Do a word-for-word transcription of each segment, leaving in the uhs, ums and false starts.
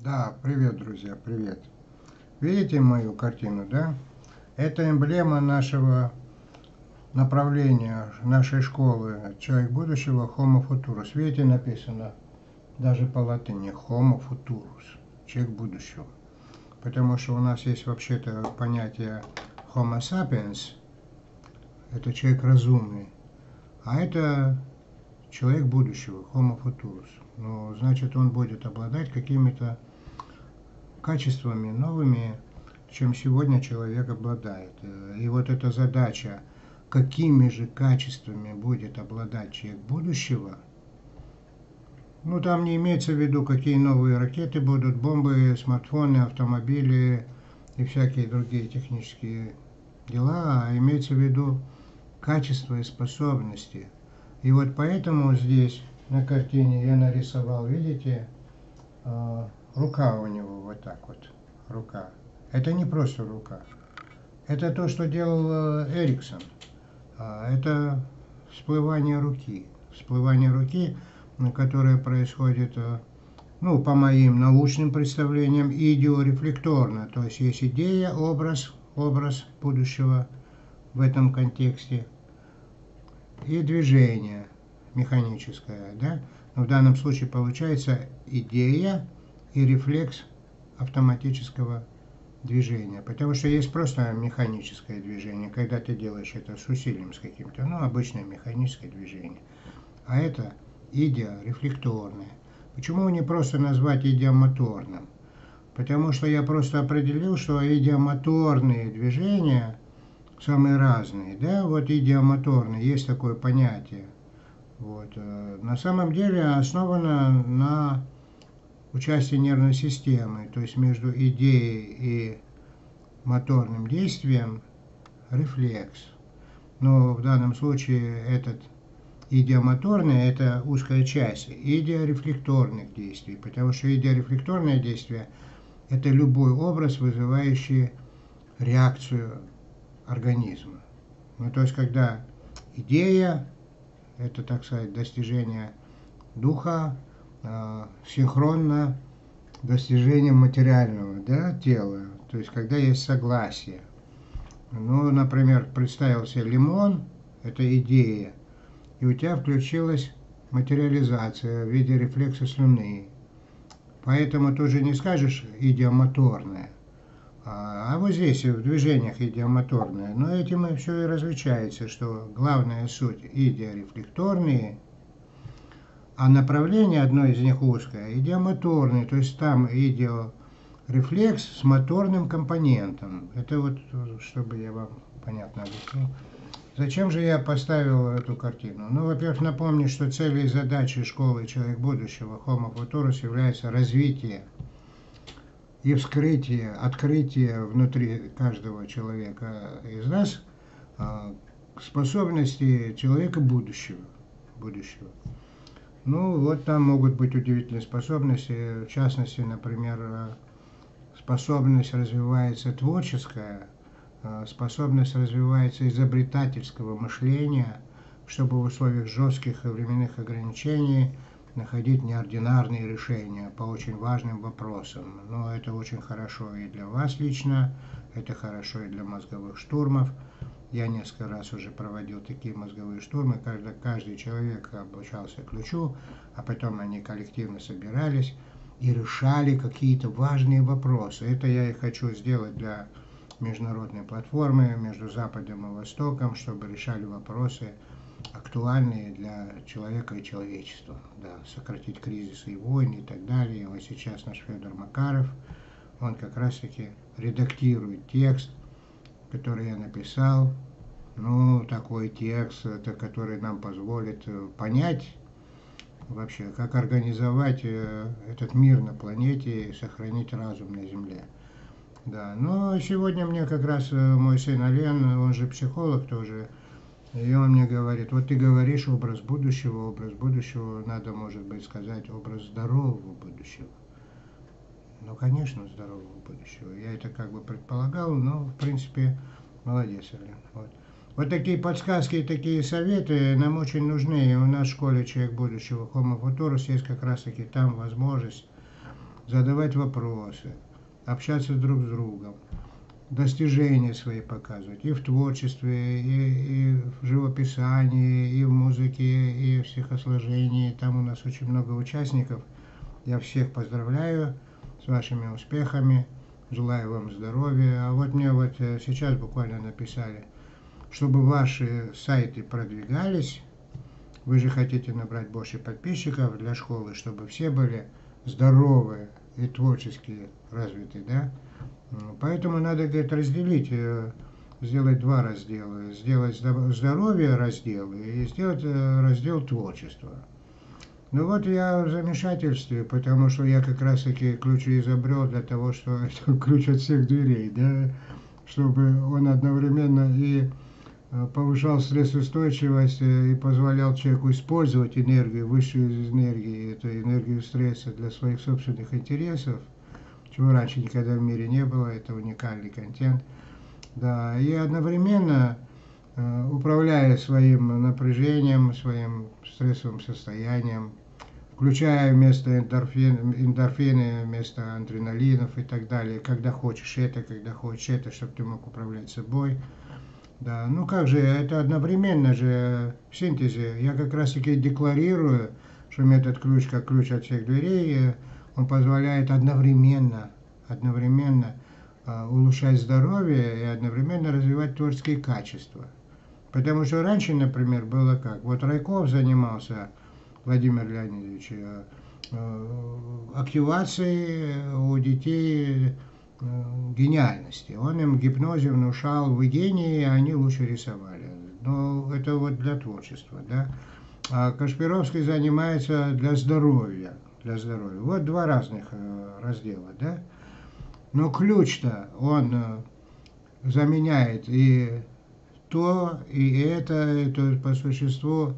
Да, привет, друзья, привет. Видите мою картину, да? Это эмблема нашего направления, нашей школы «Человек будущего» Homo Futurus. Видите, написано даже по латыни Homo Futurus, человек будущего. Потому что у нас есть вообще-то понятие Homo sapiens, это человек разумный, а это человек будущего, Homo Futurus. Ну, значит, он будет обладать какими-то качествами новыми, чем сегодня человек обладает. И вот эта задача, какими же качествами будет обладать человек будущего, ну там не имеется в виду, какие новые ракеты будут, бомбы, смартфоны, автомобили и всякие другие технические дела, а имеется в виду качество и способности. И вот поэтому здесь на картине я нарисовал, видите, рука у него вот так вот, рука. Это не просто рука. Это то, что делал Эриксон. Это всплывание руки. Всплывание руки, которое происходит, ну, по моим научным представлениям, идеорефлекторно. То есть есть идея, образ, образ будущего в этом контексте. И движение механическое, да? Но в данном случае получается идея и рефлекс автоматического движения. Потому что есть просто механическое движение, когда ты делаешь это с усилием с каким-то, ну, обычное механическое движение. А это идеорефлекторное. Почему не просто назвать идеомоторным? Потому что я просто определил, что идеомоторные движения самые разные, да, вот идеомоторные, есть такое понятие. Вот. На самом деле основано на участии нервной системы, то есть между идеей и моторным действием рефлекс. Но в данном случае этот идеомоторный – это узкая часть идеорефлекторных действий, потому что идеорефлекторное действие – это любой образ, вызывающий реакцию организма. Ну, то есть, когда идея – это, так сказать, достижение духа, э, синхронно достижением материального, да, тела. То есть, когда есть согласие. Ну, например, представил себе лимон – это идея, и у тебя включилась материализация в виде рефлекса слюны. Поэтому тут же не скажешь идеомоторное. А вот здесь в движениях идеомоторные, но этим и все и различается, что главная суть идеорефлекторные, а направление одно из них узкое, идеомоторный, то есть там идеорефлекс с моторным компонентом. Это вот, чтобы я вам понятно объяснил. Зачем же я поставил эту картину? Ну, во-первых, напомню, что целью и задачей школы «Человек будущего» Homo Futurus является развитие и вскрытие, открытие внутри каждого человека из нас способности человека будущего. будущего. Ну, вот там могут быть удивительные способности, в частности, например, способность развивается творческая, способность развивается изобретательского мышления, чтобы в условиях жестких временных ограничений находить неординарные решения по очень важным вопросам. Но это очень хорошо и для вас лично, это хорошо и для мозговых штурмов. Я несколько раз уже проводил такие мозговые штурмы, когда каждый человек обучался ключу, а потом они коллективно собирались и решали какие-то важные вопросы. Это я и хочу сделать для международной платформы между Западом и Востоком, чтобы решали вопросы актуальные для человека и человечества, да, сократить кризисы и войны и так далее. И вот сейчас наш Федор Макаров, он как раз-таки редактирует текст, который я написал, ну, такой текст, это, который нам позволит понять вообще, как организовать этот мир на планете и сохранить разум на Земле. Да, но сегодня мне как раз мой сын Ален, он же психолог тоже, и он мне говорит, вот ты говоришь образ будущего, образ будущего, надо, может быть, сказать образ здорового будущего. Ну, конечно, здорового будущего. Я это как бы предполагал, но, в принципе, молодец, Ален. Вот. Вот такие подсказки и такие советы нам очень нужны. И у нас в школе «Человек будущего» Homo Futurus есть как раз-таки там возможность задавать вопросы, общаться друг с другом, достижения свои показывать и в творчестве, и, и в живописании, и в музыке, и в стихосложении. Там у нас очень много участников. Я всех поздравляю с вашими успехами, желаю вам здоровья. А вот мне вот сейчас буквально написали, чтобы ваши сайты продвигались, вы же хотите набрать больше подписчиков для школы, чтобы все были здоровые и творчески развиты, да? Поэтому надо, говорит, разделить, сделать два раздела. Сделать здоровье раздел и сделать раздел творчества. Ну вот я в замешательстве, потому что я как раз таки ключ изобрел для того, что ключ от всех дверей, да, чтобы он одновременно и повышал стрессоустойчивость и позволял человеку использовать энергию, высшую из энергии, эту энергию стресса для своих собственных интересов, чего раньше никогда в мире не было, это уникальный контент. Да, и одновременно управляя своим напряжением, своим стрессовым состоянием, включая вместо эндорфин, эндорфины, вместо адреналинов и так далее, когда хочешь это, когда хочешь это, чтобы ты мог управлять собой. Да, ну как же, это одновременно же в синтезе. Я как раз таки декларирую, что метод ключ как ключ от всех дверей, он позволяет одновременно, одновременно э, улучшать здоровье и одновременно развивать творческие качества. Потому что раньше, например, было как? Вот Райков занимался, Владимир Леонидович, э, э, активацией у детей гениальности. Он им в гипнозе внушал в гении, и они лучше рисовали. Но это вот для творчества, да. А Кашпировский занимается для здоровья, для здоровья. Вот два разных раздела, да. Но ключ-то он заменяет и то, и это, это по существу.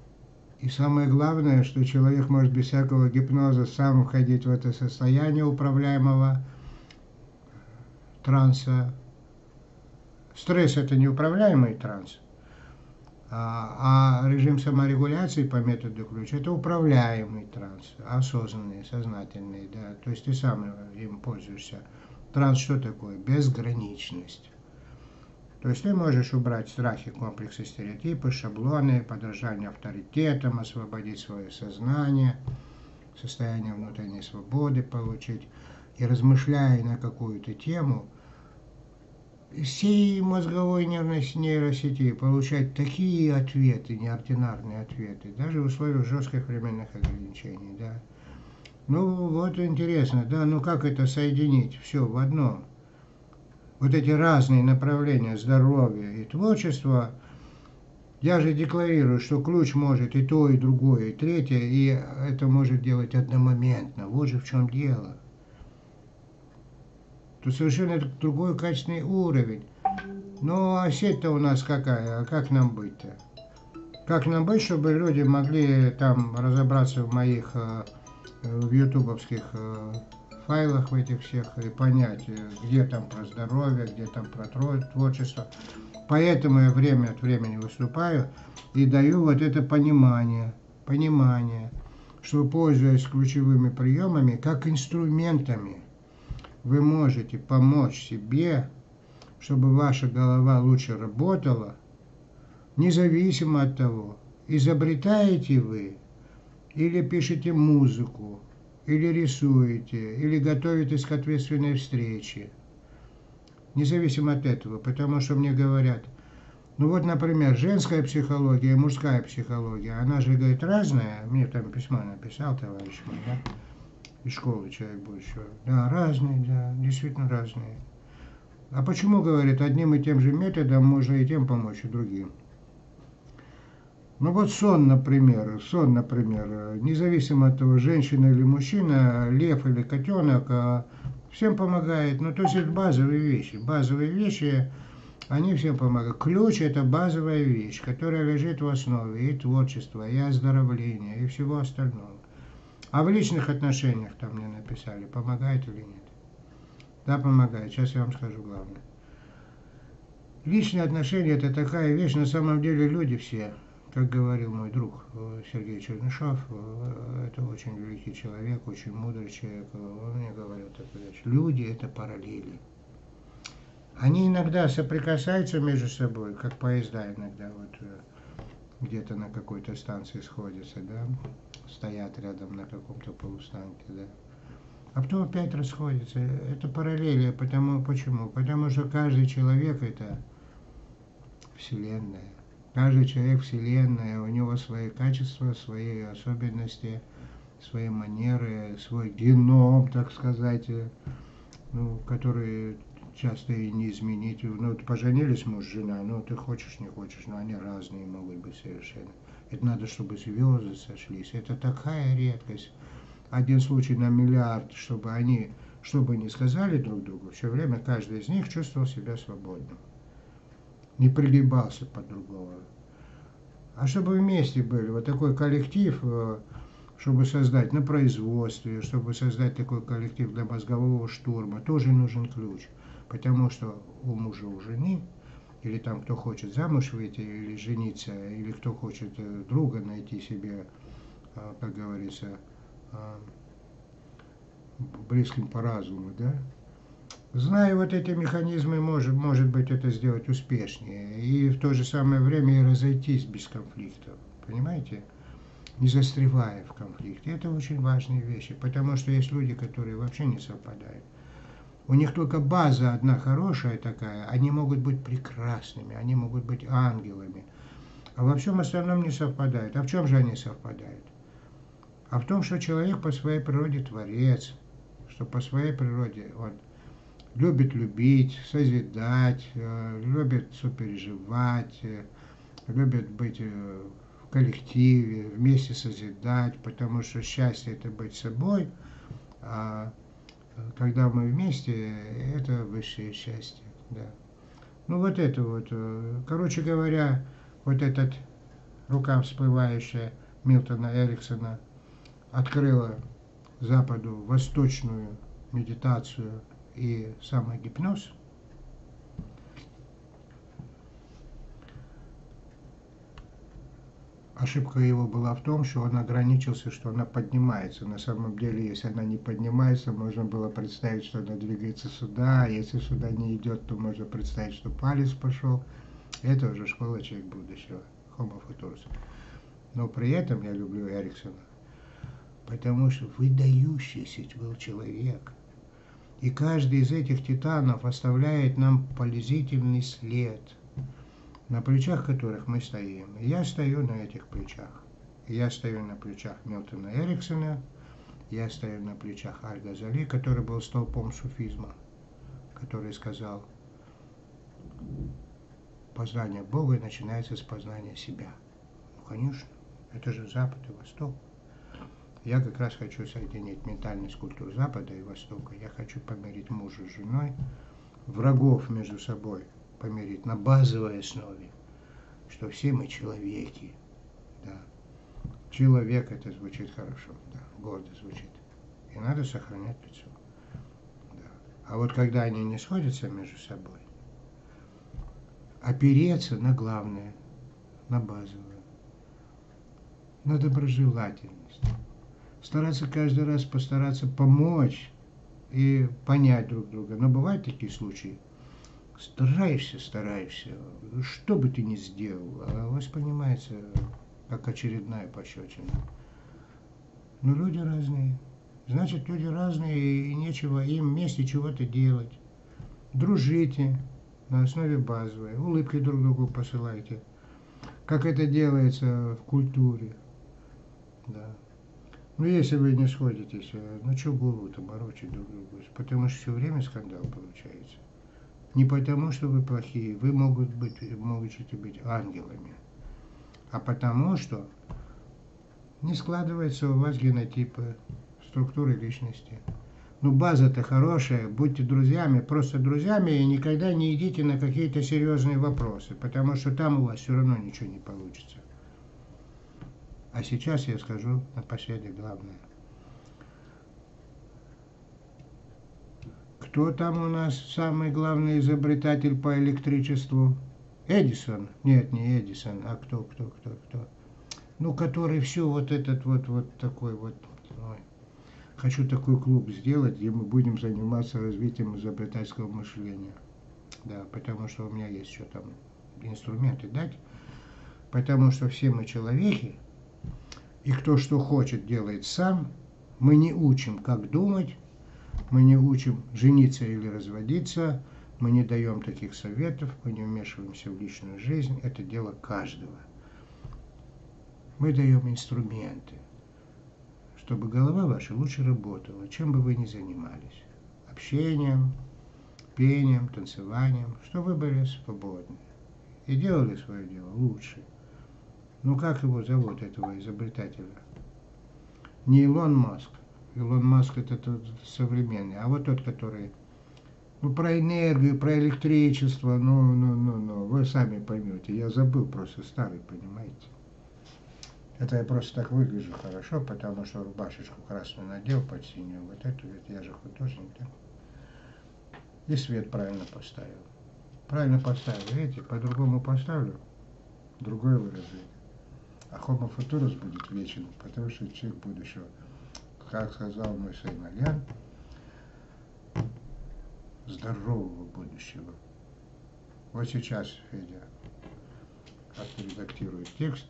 И самое главное, что человек может без всякого гипноза сам входить в это состояние управляемого транса. Стресс – это неуправляемый транс, а, а режим саморегуляции по методу ключ – это управляемый транс, осознанный, сознательный, да, то есть ты сам им пользуешься. Транс что такое? Безграничность. То есть ты можешь убрать страхи, комплексы, стереотипы, шаблоны, подражание авторитетам, освободить свое сознание, состояние внутренней свободы получить. И размышляя на какую-то тему, из всей мозговой нервной нейросети получать такие ответы, неординарные ответы, даже в условиях жестких временных ограничений, да. Ну, вот интересно, да, ну как это соединить все в одно? Вот эти разные направления здоровья и творчества, я же декларирую, что ключ может и то, и другое, и третье, и это может делать одномоментно. Вот же в чем дело. Тут совершенно другой качественный уровень. Ну, а сеть-то у нас какая? А как нам быть-то? Как нам быть, чтобы люди могли там разобраться в моих, в ютубовских файлах, в этих всех, и понять, где там про здоровье, где там про творчество. Поэтому я время от времени выступаю и даю вот это понимание, понимание, что, пользуясь ключевыми приемами, как инструментами, вы можете помочь себе, чтобы ваша голова лучше работала, независимо от того, изобретаете вы, или пишете музыку, или рисуете, или готовитесь к ответственной встрече. Независимо от этого, потому что мне говорят, ну вот, например, женская психология и мужская психология, она же, говорит, разная. Мне там письмо написал товарищ мой, да? Из школы человек будущего. Да, разные, да, действительно разные. А почему, говорит, одним и тем же методом можно и тем помочь, и другим? Ну вот сон, например, сон, например, независимо от того, женщина или мужчина, лев или котенок, всем помогает. Ну, то есть это базовые вещи. Базовые вещи, они всем помогают. Ключ – это базовая вещь, которая лежит в основе и творчества, и оздоровления, и всего остального. А в личных отношениях, там мне написали, помогает или нет? Да, помогает. Сейчас я вам скажу главное. Личные отношения – это такая вещь, на самом деле люди все, как говорил мой друг Сергей Чернышов, это очень великий человек, очень мудрый человек, он мне говорил такую вещь: люди – это параллели. Они иногда соприкасаются между собой, как поезда иногда вот где-то на какой-то станции сходятся, да, стоят рядом на каком-то полустанке, да. А потом опять расходятся. Это параллели. Потому, почему? Потому что каждый человек – это Вселенная. Каждый человек – Вселенная. У него свои качества, свои особенности, свои манеры, свой геном, так сказать, ну, который часто и не изменить. Ну, вот поженились муж и жена, ну, ты хочешь, не хочешь, но они разные могут быть совершенно. Это надо, чтобы звезды сошлись. Это такая редкость. Один случай на миллиард, чтобы они, что бы ни сказали друг другу, все время каждый из них чувствовал себя свободным. Не пригибался под другого. А чтобы вместе были, вот такой коллектив, чтобы создать на производстве, чтобы создать такой коллектив для мозгового штурма, тоже нужен ключ. Потому что у мужа, у жены, или там кто хочет замуж выйти, или жениться, или кто хочет друга найти себе, как говорится, близким по разуму, да? Зная вот эти механизмы, может, может быть, это сделать успешнее. И в то же самое время и разойтись без конфликтов. Понимаете? Не застревая в конфликте. Это очень важные вещи. Потому что есть люди, которые вообще не совпадают. У них только база одна хорошая такая. Они могут быть прекрасными. Они могут быть ангелами. А во всем остальном не совпадают. А в чем же они совпадают? А в том, что человек по своей природе творец, что по своей природе он любит любить, созидать, любит сопереживать, любит быть в коллективе, вместе созидать, потому что счастье – это быть собой, а когда мы вместе, это высшее счастье. Да. Ну вот это вот, короче говоря, вот этот рука всплывающая Милтона Эриксона открыла Западу восточную медитацию и самогипноз. Ошибка его была в том, что он ограничился, что она поднимается. На самом деле, если она не поднимается, можно было представить, что она двигается сюда, а если сюда не идет, то можно представить, что палец пошел. Это уже школа человек будущего, Homo futurus. Но при этом я люблю Эриксона, потому что выдающийся был человек. И каждый из этих титанов оставляет нам полезительный след, на плечах которых мы стоим. И я стою на этих плечах. Я стою на плечах Милтона Эриксона, я стою на плечах Аль-Газали, который был столпом суфизма, который сказал: познание Бога начинается с познания себя. Ну, конечно, это же Запад и Восток. Я как раз хочу соединить ментальность культур Запада и Востока. Я хочу помирить мужа с женой, врагов между собой помирить на базовой основе, что все мы человеки. Да. Человек — это звучит хорошо, да, гордо звучит. И надо сохранять лицо. Да. А вот когда они не сходятся между собой, опереться на главное, на базовое, на доброжелательность. Стараться каждый раз постараться помочь и понять друг друга. Но бывают такие случаи. Стараешься, стараешься, что бы ты ни сделал, а воспринимается как очередная пощечина. Но люди разные. Значит, люди разные, и нечего им вместе чего-то делать. Дружите на основе базовой, улыбки друг другу посылайте. Как это делается в культуре. Да. Ну, если вы не сходитесь, ну, что голову-то морочить друг другу? Потому что все время скандал получается. Не потому, что вы плохие, вы могут быть, можете быть ангелами, а потому, что не складывается у вас генотипы, структуры личности. Ну, база-то хорошая, будьте друзьями, просто друзьями, и никогда не идите на какие-то серьезные вопросы, потому что там у вас все равно ничего не получится. А сейчас я скажу напоследок главное. Кто там у нас самый главный изобретатель по электричеству? Эдисон, нет, не Эдисон, а кто, кто, кто, кто. Ну, который все вот этот вот, вот такой вот. Ой. Хочу такой клуб сделать, где мы будем заниматься развитием изобретательского мышления. Да, потому что у меня есть что там, инструменты дать. Потому что все мы человеки, и кто что хочет, делает сам. Мы не учим, как думать, мы не учим жениться или разводиться, мы не даем таких советов, мы не вмешиваемся в личную жизнь, это дело каждого. Мы даем инструменты, чтобы голова ваша лучше работала, чем бы вы ни занимались. Общением, пением, танцеванием, чтобы вы были свободны и делали свое дело лучше. Ну как его зовут, этого изобретателя? Не Илон Маск. Илон Маск это тот современный, а вот тот, который ну, про энергию, про электричество, ну, ну, ну, ну, вы сами поймете. Я забыл, просто старый, понимаете. Это я просто так выгляжу хорошо, потому что рубашечку красную надел под синюю, вот эту, ведь я же художник, да? И свет правильно поставил. Правильно поставил, видите, по-другому поставлю, другое выражение. А Homo Futurus будет вечен, потому что человек будущего, как сказал мой сын Алян, здорового будущего. Вот сейчас Федя отредактирует текст,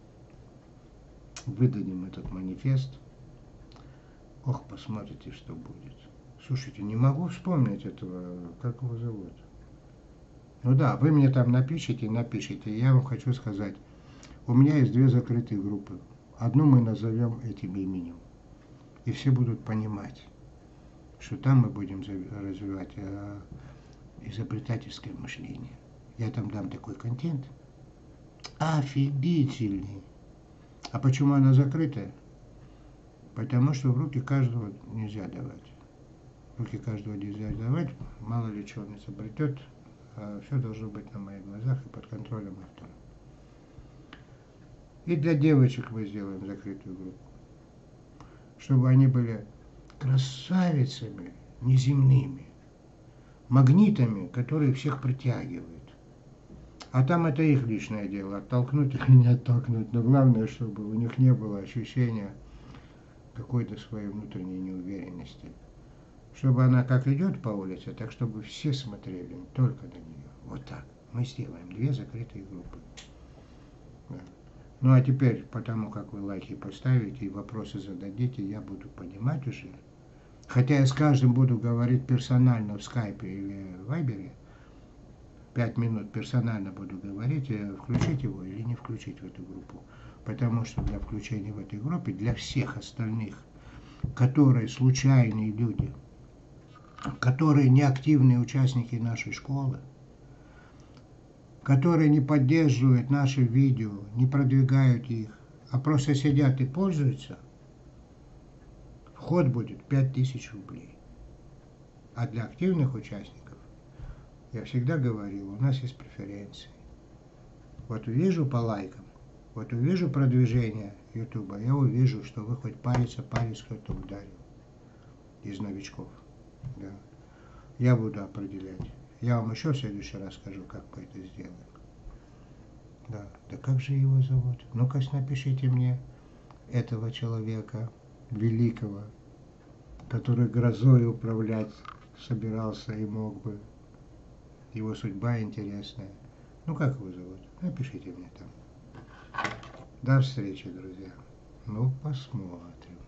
выдадим этот манифест. Ох, посмотрите, что будет. Слушайте, не могу вспомнить этого, как его зовут. Ну да, вы мне там напишите, напишите. Я вам хочу сказать, у меня есть две закрытые группы. Одну мы назовем этим именем. И все будут понимать, что там мы будем развивать э, изобретательское мышление. Я там дам такой контент. Офигительный. А почему она закрытая? Потому что в руки каждого нельзя давать. В руки каждого нельзя давать, мало ли что он изобретет. А все должно быть на моих глазах и под контролем автора. И для девочек мы сделаем закрытую группу. Чтобы они были красавицами неземными, магнитами, которые всех притягивают. А там это их личное дело, оттолкнуть или не оттолкнуть. Но главное, чтобы у них не было ощущения какой-то своей внутренней неуверенности. Чтобы она как идет по улице, так чтобы все смотрели только на нее. Вот так. Мы сделаем две закрытые группы. Да. Ну а теперь, потому как вы лайки поставите и вопросы зададите, я буду понимать уже. Хотя я с каждым буду говорить персонально в скайпе или в вайбере. Пять минут персонально буду говорить, включить его или не включить в эту группу. Потому что для включения в этой группе, для всех остальных, которые случайные люди, которые не активные участники нашей школы, которые не поддерживают наши видео, не продвигают их, а просто сидят и пользуются, вход будет пять тысяч рублей. А для активных участников, я всегда говорил, у нас есть преференции. Вот увижу по лайкам, вот увижу продвижение ютуба, я увижу, что вы хоть палец о палец кто-то ударил из новичков. Да. Я буду определять. Я вам еще в следующий раз скажу, как мы это сделаем. Да, да как же его зовут? Ну-ка напишите мне этого человека великого, который грозой управлять собирался и мог бы. Его судьба интересная. Ну как его зовут? Напишите мне там. До встречи, друзья. Ну посмотрим.